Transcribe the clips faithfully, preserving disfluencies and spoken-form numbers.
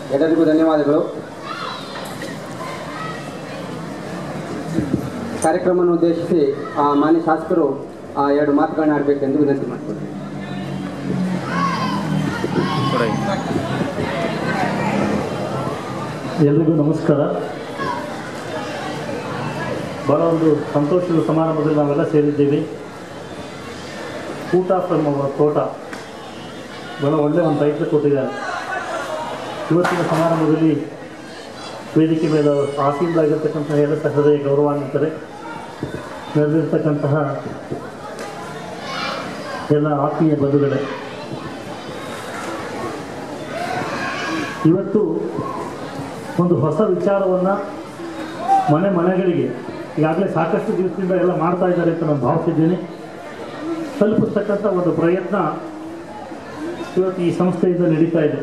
ಎಲ್ಲರಿಗೂ ಧನ್ಯವಾದಗಳು. ಕಾರ್ಯಕ್ರಮವನ್ನು ಉದ್ದೇಶಿಸಿ ಮಾನ್ಯ ಶಾಸಕರು ಎರಡು ಮಾತುಗಳನ್ನ ಆಡಬೇಕೆಂದು ವಿನಂತಿ ಮಾಡಿಕೊಡ್ತೀನಿ. ಎಲ್ರಿಗೂ ನಮಸ್ಕಾರ. ಭಾಳ ಒಂದು ಸಂತೋಷದ ಸಮಾರಂಭದಲ್ಲಿ ನಾವೆಲ್ಲ ಸೇರಿದ್ದೀವಿ. ಊಟ ಫ್ರಮ್ ಅವರ್ ತೋಟ ಭಾಳ ಒಳ್ಳೆಯ ಒಂದು ಟೈಟ್ಲ್ ಕೊಟ್ಟಿದ್ದಾರೆ. ಇವತ್ತಿನ ಸಮಾರಂಭದಲ್ಲಿ ವೇದಿಕೆ ಮೇಲೆ ಆಸೀನರಾಗಿರ್ತಕ್ಕಂತಹ ಎಲ್ಲ ಸಹೃದಯ ಗೌರವಾನ್ವಿತರೆ, ನೆರೆದಿರ್ತಕ್ಕಂತಹ ಎಲ್ಲ ಆತ್ಮೀಯ ಬಂಧುಗಳೇ, ಇವತ್ತು ಒಂದು ಹೊಸ ವಿಚಾರವನ್ನು ಮನೆ ಮನೆಗಳಿಗೆ ಈಗಾಗಲೇ ಸಾಕಷ್ಟು ದಿವಸದಿಂದ ಎಲ್ಲ ಮಾಡ್ತಾ ಇದ್ದಾರೆ ಅಂತ ನಾನು ಭಾವಿಸಿದ್ದೀನಿ. ತಲುಪಿಸ್ತಕ್ಕಂಥ ಒಂದು ಪ್ರಯತ್ನ ಇವತ್ತು ಈ ಸಂಸ್ಥೆಯಿಂದ ನಡೀತಾ ಇದೆ.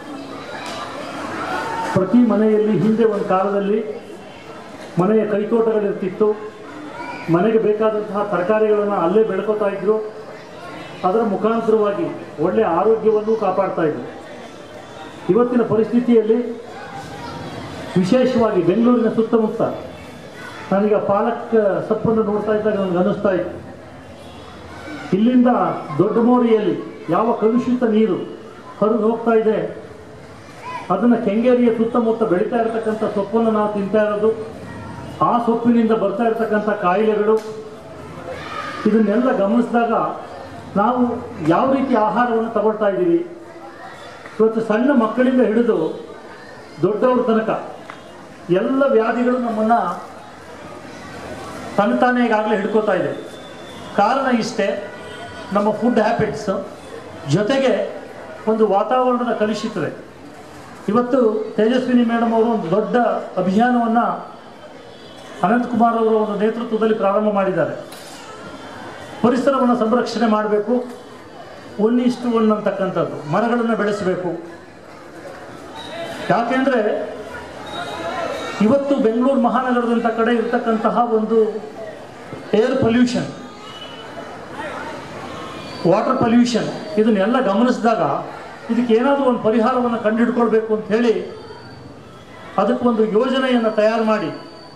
ಪ್ರತಿ ಮನೆಯಲ್ಲಿ ಹಿಂದೆ ಒಂದು ಕಾಲದಲ್ಲಿ ಮನೆಯ ಕೈತೋಟಗಳಿರ್ತಿತ್ತು. ಮನೆಗೆ ಬೇಕಾದಂತಹ ತರಕಾರಿಗಳನ್ನು ಅಲ್ಲೇ ಬೆಳ್ಕೋತಾ ಇದ್ರು. ಅದರ ಮುಖಾಂತರವಾಗಿ ಒಳ್ಳೆಯ ಆರೋಗ್ಯವನ್ನು ಕಾಪಾಡ್ತಾ ಇದ್ರು. ಇವತ್ತಿನ ಪರಿಸ್ಥಿತಿಯಲ್ಲಿ ವಿಶೇಷವಾಗಿ ಬೆಂಗಳೂರಿನ ಸುತ್ತಮುತ್ತ ನನಗೆ ಪಾಲಕ್ ಸೊಪ್ಪನ್ನು ನೋಡ್ತಾ ಇದ್ದಾಗ ನನಗೆ ಅನ್ನಿಸ್ತಾ ಇತ್ತು, ಇಲ್ಲಿಂದ ದೊಡ್ಡ ಮೋರಿಯಲ್ಲಿ ಯಾವ ಕಲುಷಿತ ನೀರು ಹರಿದು ಹೋಗ್ತಾ ಇದೆ, ಅದನ್ನು ಕೆಂಗೇರಿಯ ಸುತ್ತಮುತ್ತ ಬೆಳೀತಾ ಇರತಕ್ಕಂಥ ಸೊಪ್ಪನ್ನು ನಾವು ತಿಂತಾ ಇರೋದು, ಆ ಸೊಪ್ಪಿನಿಂದ ಬರ್ತಾ ಇರತಕ್ಕಂಥ ಕಾಯಿಲೆಗಳು, ಇದನ್ನೆಲ್ಲ ಗಮನಿಸಿದಾಗ ನಾವು ಯಾವ ರೀತಿ ಆಹಾರವನ್ನು ತಗೊಳ್ತಾ ಇದ್ದೀವಿ. ಇವತ್ತು ಸಣ್ಣ ಮಕ್ಕಳಿಂದ ಹಿಡಿದು ದೊಡ್ಡವ್ರ ತನಕ ಎಲ್ಲ ವ್ಯಾಧಿಗಳು ನಮ್ಮನ್ನು ತನ್ನತಾನೇ ಈಗಾಗಲೇ ಹಿಡ್ಕೋತಾ ಇದೆ. ಕಾರಣ ಇಷ್ಟೇ, ನಮ್ಮ ಫುಡ್ ಹ್ಯಾಬಿಟ್ಸ್ ಜೊತೆಗೆ ಒಂದು ವಾತಾವರಣದ ಕಲುಷಿತತೆ. ಇವತ್ತು ತೇಜಸ್ವಿನಿ ಮೇಡಮ್ ಅವರು ಒಂದು ದೊಡ್ಡ ಅಭಿಯಾನವನ್ನು ಅನಂತಕುಮಾರ್ ಅವರ ಒಂದು ನೇತೃತ್ವದಲ್ಲಿ ಪ್ರಾರಂಭ ಮಾಡಿದ್ದಾರೆ. ಪರಿಸರವನ್ನು ಸಂರಕ್ಷಣೆ ಮಾಡಬೇಕು, ಒನ್ ಇಷ್ಟು ಒನ್ ಅಂತಕ್ಕಂಥದ್ದು, ಮರಗಳನ್ನು ಬೆಳೆಸಬೇಕು. ಯಾಕೆಂದರೆ ಇವತ್ತು ಬೆಂಗಳೂರು ಮಹಾನಗರದಂಥ ಕಡೆ ಇರ್ತಕ್ಕಂತಹ ಒಂದು ಏರ್ ಪೊಲ್ಯೂಷನ್, ವಾಟರ್ ಪೊಲ್ಯೂಷನ್, ಇದನ್ನೆಲ್ಲ ಗಮನಿಸಿದಾಗ ಇದಕ್ಕೆ ಏನಾದರೂ ಒಂದು ಪರಿಹಾರವನ್ನು ಕಂಡುಹಿಡ್ಕೊಳ್ಬೇಕು ಅಂತ ಹೇಳಿ ಅದಕ್ಕೊಂದು ಯೋಜನೆಯನ್ನು ತಯಾರು ಮಾಡಿ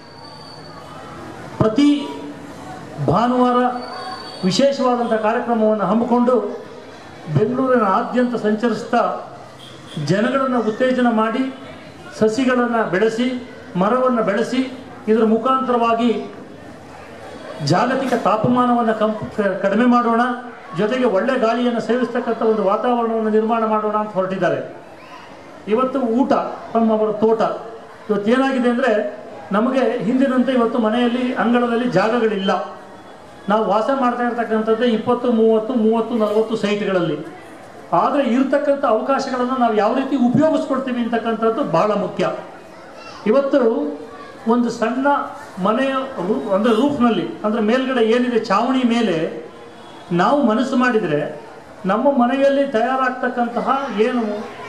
ಪ್ರತಿ ಭಾನುವಾರ ವಿಶೇಷವಾದಂಥ ಕಾರ್ಯಕ್ರಮವನ್ನು ಹಮ್ಮಿಕೊಂಡು ಬೆಂಗಳೂರಿನ ಆದ್ಯಂತ ಸಂಚರಿಸ್ತಾ ಜನಗಳನ್ನು ಉತ್ತೇಜನ ಮಾಡಿ ಸಸಿಗಳನ್ನು ಬೆಳೆಸಿ, ಮರವನ್ನು ಬೆಳೆಸಿ, ಇದರ ಮುಖಾಂತರವಾಗಿ ಜಾಗತಿಕ ತಾಪಮಾನವನ್ನು ಕಂ ಕಡಿಮೆ ಮಾಡೋಣ, ಜೊತೆಗೆ ಒಳ್ಳೆ ಗಾಳಿಯನ್ನು ಸೇವಿಸ್ತಕ್ಕಂಥ ಒಂದು ವಾತಾವರಣವನ್ನು ನಿರ್ಮಾಣ ಮಾಡೋಣ ಅಂತ ಹೊರಟಿದ್ದಾರೆ. ಇವತ್ತು ಊಟ ನಮ್ಮ ಅವರ ತೋಟ. ಇವತ್ತೇನಾಗಿದೆ ಅಂದರೆ, ನಮಗೆ ಹಿಂದಿನಂತೆ ಇವತ್ತು ಮನೆಯಲ್ಲಿ ಅಂಗಳದಲ್ಲಿ ಜಾಗಗಳಿಲ್ಲ. ನಾವು ವಾಸ ಮಾಡ್ತಾ ಇರ್ತಕ್ಕಂಥದ್ದೇ ಇಪ್ಪತ್ತು ಮೂವತ್ತು ಮೂವತ್ತು ನಲವತ್ತು ಸೈಟ್ಗಳಲ್ಲಿ. ಆದರೆ ಇರ್ತಕ್ಕಂಥ ಅವಕಾಶಗಳನ್ನು ನಾವು ಯಾವ ರೀತಿ ಉಪಯೋಗಿಸ್ಕೊಡ್ತೀವಿ ಅಂತಕ್ಕಂಥದ್ದು ಭಾಳ ಮುಖ್ಯ. ಇವತ್ತು ಒಂದು ಸಣ್ಣ ಮನೆಯ ರೂ ಅಂದರೆ ರೂಫ್ನಲ್ಲಿ, ಅಂದರೆ ಮೇಲ್ಗಡೆ ಏನಿದೆ ಛಾವಣಿ ಮೇಲೆ ನಾವು ಮನಸ್ಸು ಮಾಡಿದರೆ ನಮ್ಮ ಮನೆಯಲ್ಲಿ ತಯಾರಾಗ್ತಕ್ಕಂತಹ ಏನು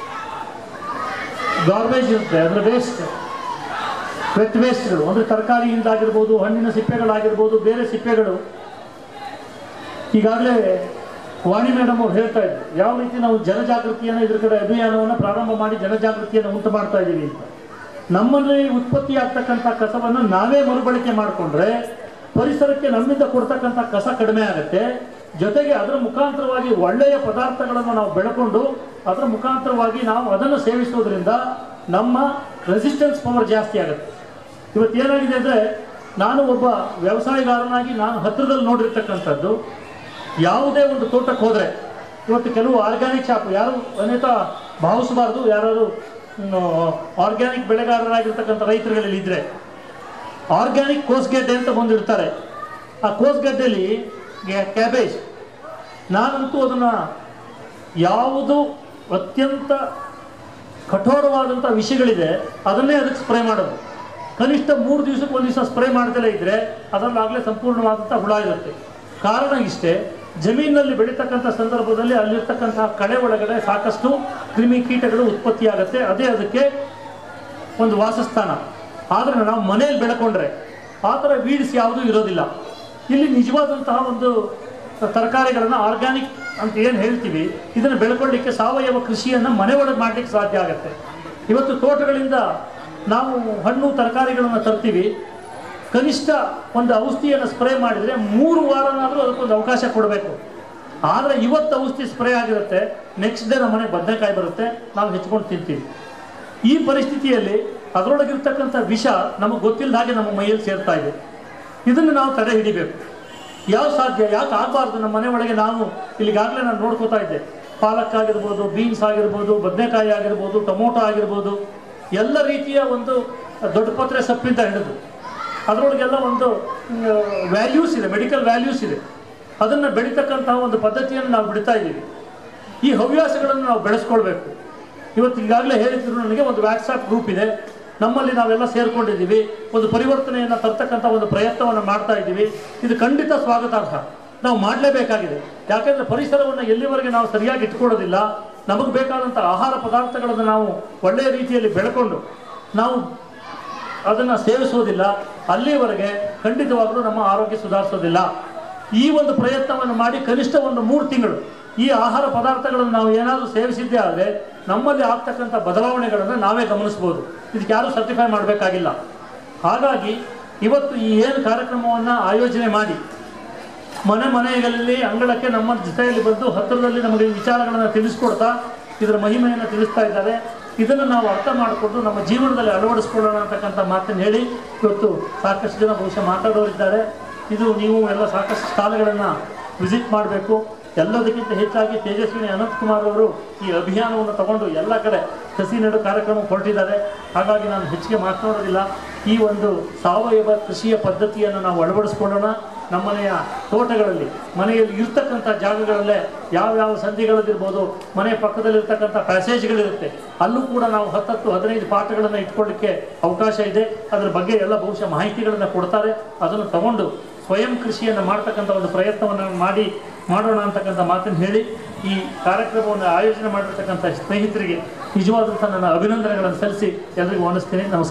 ಗಾರ್ಬೇಜ್ ಇರುತ್ತೆ, ಅಂದರೆ ವೇಸ್ಟ್, ವೆಟ್ ವೇಸ್ಟ್ಗಳು, ಅಂದರೆ ತರಕಾರಿಯಿಂದಾಗಿರ್ಬೋದು, ಹಣ್ಣಿನ ಸಿಪ್ಪೆಗಳಾಗಿರ್ಬೋದು, ಬೇರೆ ಸಿಪ್ಪೆಗಳು. ಈಗಾಗಲೇ ವಾಣಿ ಮೇಡಮ್ ಅವ್ರು ಹೇಳ್ತಾ ಇದ್ರು ಯಾವ ರೀತಿ ನಾವು ಜನಜಾಗೃತಿಯನ್ನು ಇದ್ರ ಕಡೆ ಅಭಿಯಾನವನ್ನು ಪ್ರಾರಂಭ ಮಾಡಿ ಜನಜಾಗೃತಿಯನ್ನು ಉಂಟು ಮಾಡ್ತಾ ಇದ್ದೀವಿ ಅಂತ. ನಮ್ಮಲ್ಲಿ ಉತ್ಪತ್ತಿ ಆಗ್ತಕ್ಕಂಥ ಕಸವನ್ನು ನಾವೇ ಮರುಬಳಕೆ ಮಾಡಿಕೊಂಡ್ರೆ ಪರಿಸರಕ್ಕೆ ನಮ್ಮಿಂದ ಕೊಡ್ತಕ್ಕಂಥ ಕಸ ಕಡಿಮೆ ಆಗುತ್ತೆ. ಜೊತೆಗೆ ಅದರ ಮುಖಾಂತರವಾಗಿ ಒಳ್ಳೆಯ ಪದಾರ್ಥಗಳನ್ನು ನಾವು ಬೆಳ್ಕೊಂಡು ಅದರ ಮುಖಾಂತರವಾಗಿ ನಾವು ಅದನ್ನು ಸೇವಿಸೋದ್ರಿಂದ ನಮ್ಮ ರೆಸಿಸ್ಟೆನ್ಸ್ ಪವರ್ ಜಾಸ್ತಿ ಆಗುತ್ತೆ. ಇವತ್ತೇನಾಗಿದೆ ಅಂದರೆ, ನಾನು ಒಬ್ಬ ವ್ಯವಸಾಯಗಾರನಾಗಿ ನಾನು ಹತ್ತಿರದಲ್ಲಿ ನೋಡಿರ್ತಕ್ಕಂಥದ್ದು, ಯಾವುದೇ ಒಂದು ತೋಟಕ್ಕೆ ಹೋದರೆ ಇವತ್ತು ಕೆಲವು ಆರ್ಗ್ಯಾನಿಕ್ ಶಾಪ್, ಯಾರು ಅನೇಕ ಭಾವಿಸಬಾರ್ದು, ಯಾರಾದರೂ ಆರ್ಗ್ಯಾನಿಕ್ ಬೆಳೆಗಾರರಾಗಿರ್ತಕ್ಕಂಥ ರೈತರುಗಳಲ್ಲಿ ಇದ್ದರೆ ಆರ್ಗ್ಯಾನಿಕ್ ಕೋಸ್ಗೆಡ್ಡೆ ಅಂತ ಬಂದಿರ್ತಾರೆ. ಆ ಕೋಸ್ಗೆಡ್ಡೆಯಲ್ಲಿ ಕ್ಯಾಬೇಜ್, ನಾನಂತೂ ಅದನ್ನು ಯಾವುದು ಅತ್ಯಂತ ಕಠೋರವಾದಂಥ ವಿಷಯಗಳಿದೆ ಅದನ್ನೇ ಅದಕ್ಕೆ ಸ್ಪ್ರೇ ಮಾಡೋದು. ಕನಿಷ್ಠ ಮೂರು ದಿವಸಕ್ಕೆ ಒಂದು ದಿವಸ ಸ್ಪ್ರೇ ಮಾಡ್ದಲೇ ಇದ್ದರೆ ಅದರಲ್ಲಾಗಲೇ ಸಂಪೂರ್ಣವಾದಂಥ ಹುಳ ಇರುತ್ತೆ. ಕಾರಣ ಇಷ್ಟೇ, ಜಮೀನಿನಲ್ಲಿ ಬೆಳೀತಕ್ಕಂಥ ಸಂದರ್ಭದಲ್ಲಿ ಅಲ್ಲಿರ್ತಕ್ಕಂತಹ ಕಳೆ ಒಳಗಡೆ ಸಾಕಷ್ಟು ಕ್ರಿಮಿ ಕೀಟಗಳು ಉತ್ಪತ್ತಿಯಾಗುತ್ತೆ, ಅದೇ ಅದಕ್ಕೆ ಒಂದು ವಾಸಸ್ಥಾನ. ಆದರೆ ನಾವು ಮನೆಯಲ್ಲಿ ಬೆಳ್ಕೊಂಡ್ರೆ ಆ ಥರ ವೀಡ್ಸ್ ಯಾವುದೂ ಇರೋದಿಲ್ಲ. ಇಲ್ಲಿ ನಿಜವಾದಂತಹ ಒಂದು ತರಕಾರಿಗಳನ್ನು ಆರ್ಗ್ಯಾನಿಕ್ ಅಂತ ಏನು ಹೇಳ್ತೀವಿ, ಇದನ್ನು ಬೆಳ್ಕೊಳ್ಳಿಕ್ಕೆ ಸಾವಯವ ಕೃಷಿಯನ್ನು ಮನೆ ಒಳಗೆ ಮಾಡಲಿಕ್ಕೆ ಸಾಧ್ಯ ಆಗುತ್ತೆ. ಇವತ್ತು ತೋಟಗಳಿಂದ ನಾವು ಹಣ್ಣು ತರಕಾರಿಗಳನ್ನು ತರ್ತೀವಿ, ಕನಿಷ್ಠ ಒಂದು ಔಷಧಿಯನ್ನು ಸ್ಪ್ರೇ ಮಾಡಿದರೆ ಮೂರು ವಾರನಾದರೂ ಅದಕ್ಕೊಂದು ಅವಕಾಶ ಕೊಡಬೇಕು. ಆದರೆ ಇವತ್ತು ಔಷಧಿ ಸ್ಪ್ರೇ ಆಗಿರುತ್ತೆ, ನೆಕ್ಸ್ಟ್ ಡೇ ನಮ್ಮ ಮನೆಗೆ ಬದನೆಕಾಯಿ ಬರುತ್ತೆ, ನಾವು ಹೆಚ್ಕೊಂಡು ತಿಂತೀವಿ. ಈ ಪರಿಸ್ಥಿತಿಯಲ್ಲಿ ಅದರೊಳಗಿರ್ತಕ್ಕಂಥ ವಿಷ ನಮಗೆ ಗೊತ್ತಿಲ್ಲದ ಹಾಗೆ ನಮ್ಮ ಮೈಯಲ್ಲಿ ಸೇರ್ತಾ ಇದೆ. ಇದನ್ನು ನಾವು ತಡೆ ಹಿಡಿಬೇಕು. ಯಾವ ಸಾಧ್ಯ, ಯಾಕೆ ಆಗಬಾರ್ದು? ನಮ್ಮ ಮನೆ ಒಳಗೆ ನಾವು ಇಲ್ಲಿಗಾಗಲೇ ನಾನು ನೋಡ್ಕೋತಾ ಇದ್ದೆ, ಪಾಲಕ್ ಆಗಿರ್ಬೋದು, ಬೀನ್ಸ್ ಆಗಿರ್ಬೋದು, ಬದನೆಕಾಯಿ ಆಗಿರ್ಬೋದು, ಟೊಮೊಟೊ ಆಗಿರ್ಬೋದು, ಎಲ್ಲ ರೀತಿಯ ಒಂದು ದೊಡ್ಡ ಪತ್ರೆ ಸೊಪ್ಪಿಂದ ಹಿಡಿದು ಅದರೊಳಗೆಲ್ಲ ಒಂದು ವ್ಯಾಲ್ಯೂಸ್ ಇದೆ, ಮೆಡಿಕಲ್ ವ್ಯಾಲ್ಯೂಸ್ ಇದೆ. ಅದನ್ನು ಬೆಳೀತಕ್ಕಂತಹ ಒಂದು ಪದ್ಧತಿಯನ್ನು ನಾವು ಬಿಡ್ತಾ ಇದ್ದೀವಿ. ಈ ಹವ್ಯಾಸಗಳನ್ನು ನಾವು ಬೆಳೆಸ್ಕೊಳ್ಬೇಕು. ಇವತ್ತು ಈಗಾಗಲೇ ಹೇಳಿದ್ರು, ನನಗೆ ಒಂದು ವಾಟ್ಸಾಪ್ ಗ್ರೂಪ್ ಇದೆ, ನಮ್ಮಲ್ಲಿ ನಾವೆಲ್ಲ ಸೇರ್ಕೊಂಡಿದ್ದೀವಿ, ಒಂದು ಪರಿವರ್ತನೆಯನ್ನು ತರ್ತಕ್ಕಂಥ ಒಂದು ಪ್ರಯತ್ನವನ್ನು ಮಾಡ್ತಾ ಇದ್ದೀವಿ. ಇದು ಖಂಡಿತ ಸ್ವಾಗತಾರ್ಹ, ನಾವು ಮಾಡಲೇಬೇಕಾಗಿದೆ. ಯಾಕೆಂದರೆ ಪರಿಸರವನ್ನು ಎಲ್ಲಿವರೆಗೆ ನಾವು ಸರಿಯಾಗಿ ಇಟ್ಕೊಳ್ಳೋದಿಲ್ಲ, ನಮಗೆ ಬೇಕಾದಂಥ ಆಹಾರ ಪದಾರ್ಥಗಳನ್ನು ನಾವು ಒಳ್ಳೆಯ ರೀತಿಯಲ್ಲಿ ಬೆಳ್ಕೊಂಡು ನಾವು ಅದನ್ನು ಸೇವಿಸೋದಿಲ್ಲ, ಅಲ್ಲಿವರೆಗೆ ಖಂಡಿತವಾಗಲೂ ನಮ್ಮ ಆರೋಗ್ಯ ಸುಧಾರಿಸೋದಿಲ್ಲ. ಈ ಒಂದು ಪ್ರಯತ್ನವನ್ನು ಮಾಡಿ ಕನಿಷ್ಠ ಒಂದು ಮೂರು ತಿಂಗಳು ಈ ಆಹಾರ ಪದಾರ್ಥಗಳನ್ನು ನಾವು ಏನಾದರೂ ಸೇವಿಸಿದ್ದೇ ಆದರೆ ನಮ್ಮಲ್ಲಿ ಆಗ್ತಕ್ಕಂಥ ಬದಲಾವಣೆಗಳನ್ನು ನಾವೇ ಗಮನಿಸ್ಬೋದು. ಇದಕ್ಕೆ ಯಾರೂ ಸರ್ಟಿಫೈ ಮಾಡಬೇಕಾಗಿಲ್ಲ. ಹಾಗಾಗಿ ಇವತ್ತು ಈ ಏನು ಕಾರ್ಯಕ್ರಮವನ್ನು ಆಯೋಜನೆ ಮಾಡಿ ಮನೆ ಮನೆಗಳಲ್ಲಿ ಅಂಗಳಕ್ಕೆ ನಮ್ಮ ಜೊತೆಯಲ್ಲಿ ಬಂದು ಹತ್ತಿರದಲ್ಲಿ ನಮಗೆ ವಿಚಾರಗಳನ್ನು ತಿಳಿಸ್ಕೊಡ್ತಾ ಇದರ ಮಹಿಮೆಯನ್ನು ತಿಳಿಸ್ತಾ ಇದ್ದಾರೆ. ಇದನ್ನು ನಾವು ಅರ್ಥ ಮಾಡಿಕೊಂಡು ನಮ್ಮ ಜೀವನದಲ್ಲಿ ಅಳವಡಿಸ್ಕೊಳ್ಳೋಣ ಅಂತಕ್ಕಂಥ ಮಾತನ್ನು ಹೇಳಿ ಇವತ್ತು ಸಾಕಷ್ಟು ಜನ ಬಹುಶಃ ಮಾತಾಡೋರಿದ್ದಾರೆ. ಇದು ನೀವು ಎಲ್ಲ ಸಾಕಷ್ಟು ಸ್ಥಾನಗಳನ್ನು ವಿಸಿಟ್ ಮಾಡಬೇಕು. ಎಲ್ಲದಕ್ಕಿಂತ ಹೆಚ್ಚಾಗಿ ತೇಜಸ್ವಿನಿ ಅನಂತಕುಮಾರ್ ಅವರು ಈ ಅಭಿಯಾನವನ್ನು ತಗೊಂಡು ಎಲ್ಲ ಕಡೆ ಸಸಿ ನೆಡು ಕಾರ್ಯಕ್ರಮ ಹೊರಟಿದ್ದಾರೆ. ಹಾಗಾಗಿ ನಾನು ಹೆಚ್ಚಿಗೆ ಮಾತನಾಡೋದಿಲ್ಲ. ಈ ಒಂದು ಸಾವಯವ ಕೃಷಿಯ ಪದ್ಧತಿಯನ್ನು ನಾವು ಅಳವಡಿಸ್ಕೊಳ್ಳೋಣ. ನಮ್ಮನೆಯ ತೋಟಗಳಲ್ಲಿ, ಮನೆಯಲ್ಲಿ ಇರ್ತಕ್ಕಂಥ ಜಾಗಗಳಲ್ಲೇ ಯಾವ್ಯಾವ ಸಂಧಿಗಳಲ್ಲಿರ್ಬೋದು, ಮನೆ ಪಕ್ಕದಲ್ಲಿರ್ತಕ್ಕಂಥ ಪ್ಯಾಸೇಜ್ಗಳಿರುತ್ತೆ, ಅಲ್ಲೂ ಕೂಡ ನಾವು ಹತ್ತತ್ತು ಹದಿನೈದು ಪಾಠಗಳನ್ನು ಇಟ್ಕೊಳ್ಳಿಕ್ಕೆ ಅವಕಾಶ ಇದೆ. ಅದರ ಬಗ್ಗೆ ಎಲ್ಲ ಬಹುಶಃ ಮಾಹಿತಿಗಳನ್ನು ಕೊಡ್ತಾರೆ. ಅದನ್ನು ತಗೊಂಡು ಸ್ವಯಂ ಕೃಷಿಯನ್ನು ಮಾಡ್ತಕ್ಕಂಥ ಒಂದು ಪ್ರಯತ್ನವನ್ನು ಮಾಡಿ ಮಾಡೋಣ ಅಂತಕ್ಕಂಥ ಮಾತನ್ನು ಹೇಳಿ ಈ ಕಾರ್ಯಕ್ರಮವನ್ನು ಆಯೋಜನೆ ಮಾಡಿರ್ತಕ್ಕಂಥ ಸ್ನೇಹಿತರಿಗೆ ನಿಜವಾದಂಥ ನನ್ನ ಅಭಿನಂದನೆಗಳನ್ನು ಸಲ್ಲಿಸಿ ಎಲ್ಲರಿಗೂ ವಂದಿಸ್ತೀನಿ. ನಮಸ್ಕಾರ.